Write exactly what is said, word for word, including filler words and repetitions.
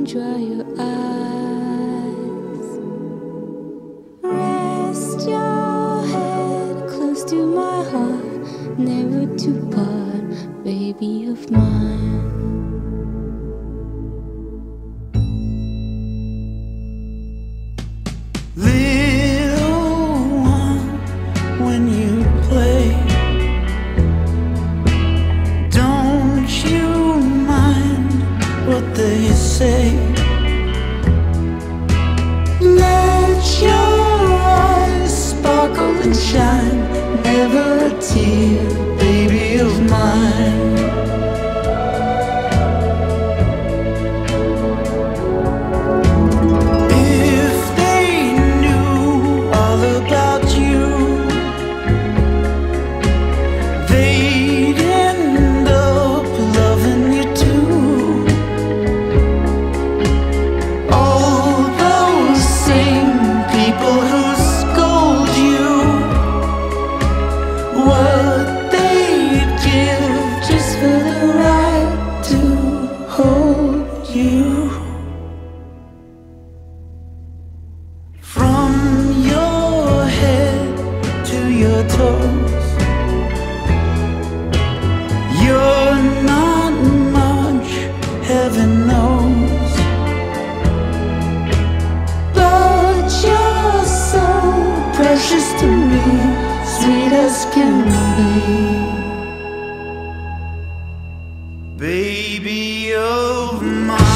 dry your eyes. Rest your head close to my heart, never to part, baby of mine. Little one, when you play, don't you mind what they say. Let your eyes sparkle and shine, never a tear, baby of mine. What they'd give just for the right to hold you. From your head to your toes, you're not much, heaven knows, but you're so precious to me, sweet as can be, baby of mine.